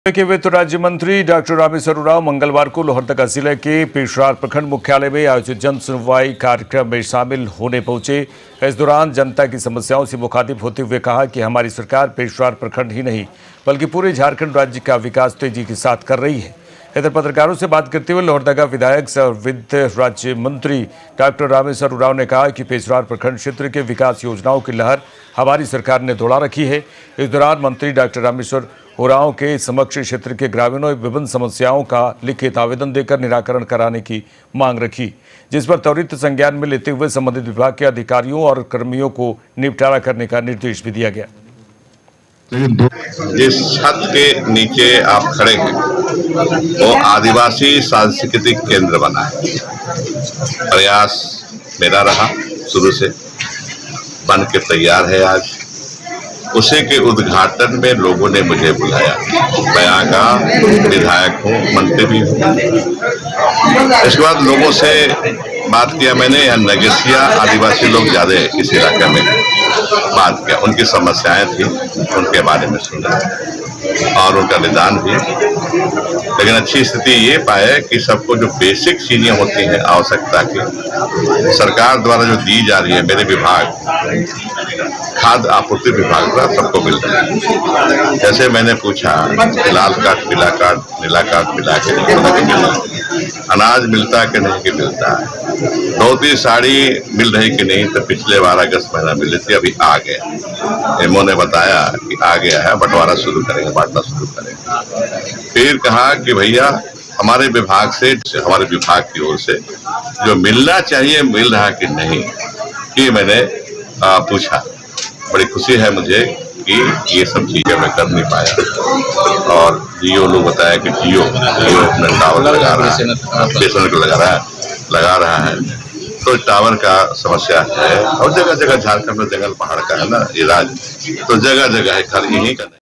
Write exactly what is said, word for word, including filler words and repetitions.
के वित्त राज्य मंत्री डॉक्टर रामेश्वर उरांव मंगलवार को लोहरदगा जिले के पेशरार प्रखंड मुख्यालय में आयोजित जन सुनवाई कार्यक्रम में शामिल होने पहुंचे। इस दौरान जनता की समस्याओं से मुखातिब होते हुए कहा कि हमारी सरकार पेशरार प्रखंड ही नहीं बल्कि पूरे झारखंड राज्य का विकास तेजी के साथ कर रही है। इधर पत्रकारों से बात करते हुए लोहरदगा विधायक और वित्त राज्य मंत्री डॉक्टर रामेश्वर उरांव ने कहा कि पेशरार प्रखंड क्षेत्र के विकास योजनाओं की लहर हमारी सरकार ने दौड़ा रखी है। इस दौरान मंत्री डॉक्टर रामेश्वर उरांव के समक्ष क्षेत्र के ग्रामीणों विभिन्न समस्याओं का लिखित आवेदन देकर निराकरण कराने की मांग रखी, जिस पर त्वरित संज्ञान में लेते हुए संबंधित विभाग के अधिकारियों और कर्मियों को निपटारा करने का निर्देश भी दिया गया। जिस छत के नीचे आप खड़े हैं वो आदिवासी सांस्कृतिक केंद्र बना है। प्रयास मेरा रहा शुरू से, बन के तैयार है। आज उसी के उद्घाटन में लोगों ने मुझे बुलाया। मैं यहाँ का विधायक हूँ, मंत्री भी हूँ। इसके बाद लोगों से बात किया मैंने। यहाँ नगेसिया आदिवासी लोग ज्यादा इस इलाके में बात किया, उनकी समस्याएं थी, उनके बारे में सुना और उनका निदान भी। लेकिन अच्छी स्थिति ये पाए कि सबको जो बेसिक चीजें होती हैं आवश्यकता की, सरकार द्वारा जो दी जा रही है, मेरे विभाग खाद्य आपूर्ति विभाग का सबको मिल रहा है। जैसे मैंने पूछा लाल कार्ड, पीला कार्ड, नीला कार्ड मिला के नहीं, अनाज मिलता कि नहीं कि मिलता है, धोती साड़ी मिल रही कि नहीं, तो पिछले बार अगस्त महीना मिली थी, अभी आ गया। एमओ ने बताया कि आ गया है, बंटवारा शुरू करेंगे, बांटना शुरू करेंगे। फिर कहा कि भैया हमारे विभाग से, हमारे विभाग की ओर से जो मिलना चाहिए मिल रहा कि नहीं, ये मैंने आ, पूछा। बड़ी खुशी है मुझे कि ये सब चीजें मैं कर नहीं पाया। और जियो लोग बताया कि जियो जियो अपना टावर लगा रहा है, स्टेशन लगा रहा है लगा रहा है तो टावर का समस्या है। और जगह जगह झारखंड में जंगल पहाड़ का है ना ये राज्य, तो जगह जगह है, खाली यही का